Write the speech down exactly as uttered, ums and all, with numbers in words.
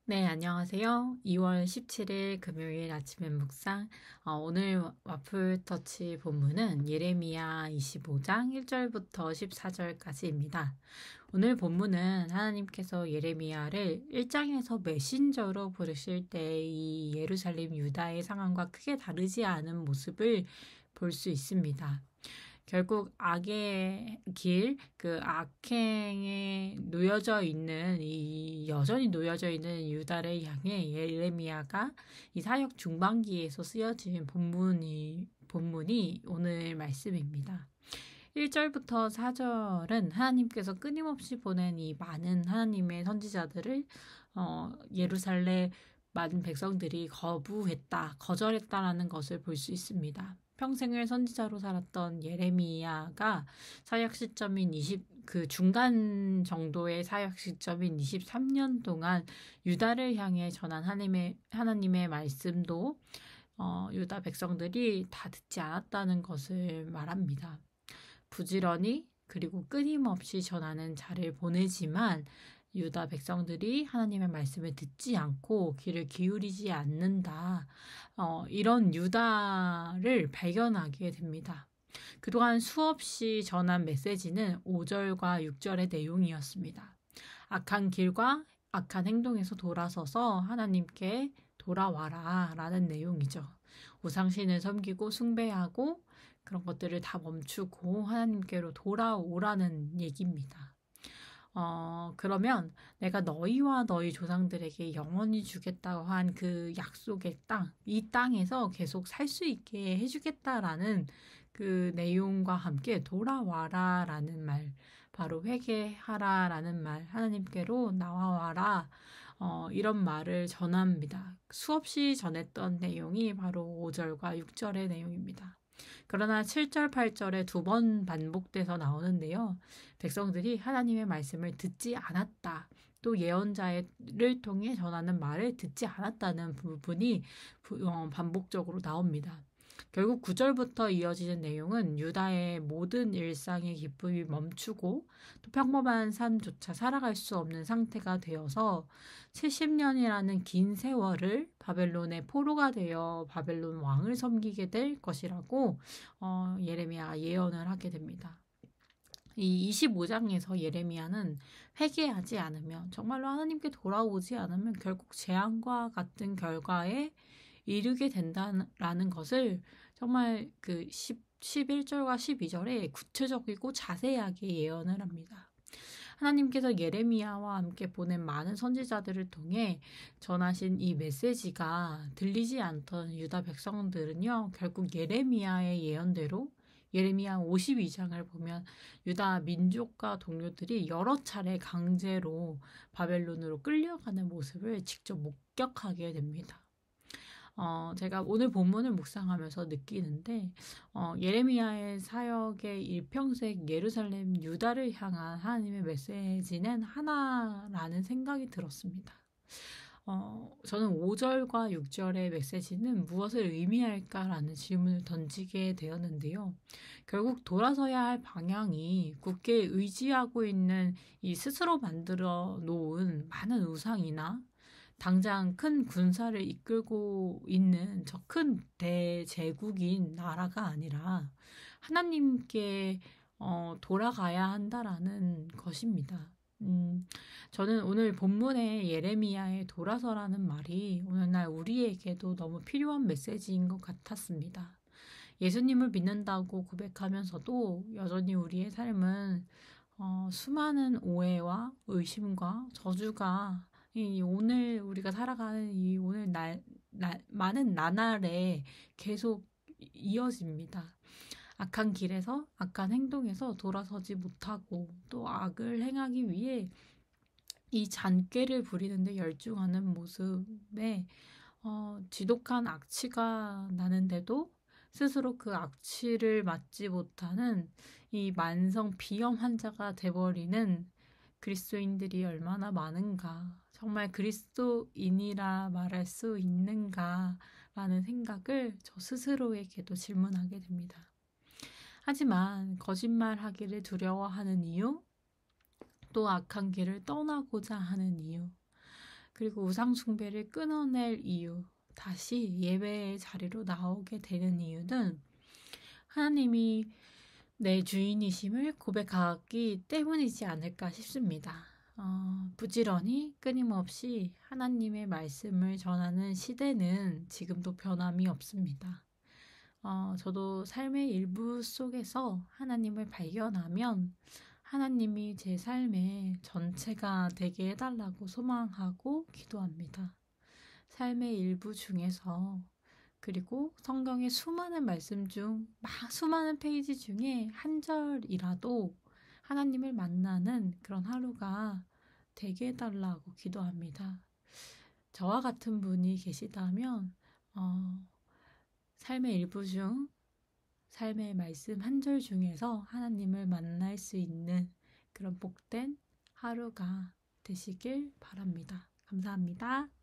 네, 안녕하세요. 이월 십칠일 금요일 아침의 묵상. 어, 오늘 와플터치 본문은 예레미야 이십오장 일절부터 십사절까지입니다. 오늘 본문은 하나님께서 예레미야를 일장에서 메신저로 부르실 때 이 예루살렘 유다의 상황과 크게 다르지 않은 모습을 볼 수 있습니다. 결국 악의 길, 그 악행에 놓여져 있는 이 여전히 놓여져 있는 유다를 향해 예레미야가 이 사역 중반기에서 쓰여진 본문이 본문이 오늘 말씀입니다. 일절부터 사절은 하나님께서 끊임없이 보낸 이 많은 하나님의 선지자들을 어, 예루살렘 많은 백성들이 거부했다, 거절했다라는 것을 볼 수 있습니다. 평생을 선지자로 살았던 예레미야가 사역 시점인 이십, 그 중간 정도의 사역 시점인 이십삼 년 동안 유다를 향해 전한 하나님의, 하나님의 말씀도 어, 유다 백성들이 다 듣지 않았다는 것을 말합니다. 부지런히 그리고 끊임없이 전하는 자를 보내지만 유다 백성들이 하나님의 말씀을 듣지 않고 귀를 기울이지 않는다. 어, 이런 유다를 발견하게 됩니다. 그동안 수없이 전한 메시지는 오절과 육절의 내용이었습니다. 악한 길과 악한 행동에서 돌아서서 하나님께 돌아와라 라는 내용이죠. 우상신을 섬기고 숭배하고 그런 것들을 다 멈추고 하나님께로 돌아오라는 얘기입니다. 어, 그러면 내가 너희와 너희 조상들에게 영원히 주겠다고 한 그 약속의 땅, 이 땅에서 계속 살 수 있게 해주겠다라는 그 내용과 함께 돌아와라 라는 말, 바로 회개하라 라는 말, 하나님께로 나와와라, 어, 이런 말을 전합니다. 수없이 전했던 내용이 바로 오절과 육절의 내용입니다. 그러나 칠절, 팔절에 두 번 반복돼서 나오는데요. 백성들이 하나님의 말씀을 듣지 않았다. 또 예언자를 통해 전하는 말을 듣지 않았다는 부분이 반복적으로 나옵니다. 결국 구절부터 이어지는 내용은 유다의 모든 일상의 기쁨이 멈추고 또 평범한 삶조차 살아갈 수 없는 상태가 되어서 칠십 년이라는 긴 세월을 바벨론의 포로가 되어 바벨론 왕을 섬기게 될 것이라고 어, 예레미야가 예언을 하게 됩니다. 이 이십오장에서 예레미야는 회개하지 않으면, 정말로 하나님께 돌아오지 않으면 결국 재앙과 같은 결과에 이르게 된다라는 것을 정말 그 십일절과 십이절에 구체적이고 자세하게 예언을 합니다. 하나님께서 예레미야와 함께 보낸 많은 선지자들을 통해 전하신 이 메시지가 들리지 않던 유다 백성들은요, 결국 예레미야의 예언대로 예레미야 오십이장을 보면 유다 민족과 동료들이 여러 차례 강제로 바벨론으로 끌려가는 모습을 직접 목격하게 됩니다. 어, 제가 오늘 본문을 묵상하면서 느끼는데 어, 예레미야의 사역의 일평생 예루살렘 유다를 향한 하나님의 메시지는 하나라는 생각이 들었습니다. 어, 저는 오절과 육절의 메시지는 무엇을 의미할까라는 질문을 던지게 되었는데요. 결국 돌아서야 할 방향이 굳게 의지하고 있는 이 스스로 만들어 놓은 많은 우상이나 당장 큰 군사를 이끌고 있는 저 큰 대제국인 나라가 아니라 하나님께 어, 돌아가야 한다라는 것입니다. 음, 저는 오늘 본문의 예레미야의 돌아서라는 말이 오늘날 우리에게도 너무 필요한 메시지인 것 같았습니다. 예수님을 믿는다고 고백하면서도 여전히 우리의 삶은 어, 수많은 오해와 의심과 저주가 이 오늘 우리가 살아가는 이 오늘 날, 날 많은 나날에 계속 이어집니다. 악한 길에서 악한 행동에서 돌아서지 못하고 또 악을 행하기 위해 이 잔꾀를 부리는데 열중하는 모습에 어, 지독한 악취가 나는데도 스스로 그 악취를 맡지 못하는 이 만성 비염 환자가 돼버리는 그리스도인들이 얼마나 많은가, 정말 그리스도인이라 말할 수 있는가 라는 생각을 저 스스로에게도 질문하게 됩니다. 하지만 거짓말하기를 두려워하는 이유, 또 악한 길을 떠나고자 하는 이유, 그리고 우상숭배를 끊어낼 이유, 다시 예배의 자리로 나오게 되는 이유는 하나님이 내 주인이심을 고백하기 때문이지 않을까 싶습니다. 어, 부지런히 끊임없이 하나님의 말씀을 전하는 시대는 지금도 변함이 없습니다. 어, 저도 삶의 일부 속에서 하나님을 발견하면 하나님이 제 삶의 전체가 되게 해달라고 소망하고 기도합니다. 삶의 일부 중에서 그리고 성경의 수많은 말씀 중 수많은 페이지 중에 한 절이라도 하나님을 만나는 그런 하루가 되게 해달라고 기도합니다. 저와 같은 분이 계시다면 어, 삶의 일부 중 삶의 말씀 한 절 중에서 하나님을 만날 수 있는 그런 복된 하루가 되시길 바랍니다. 감사합니다.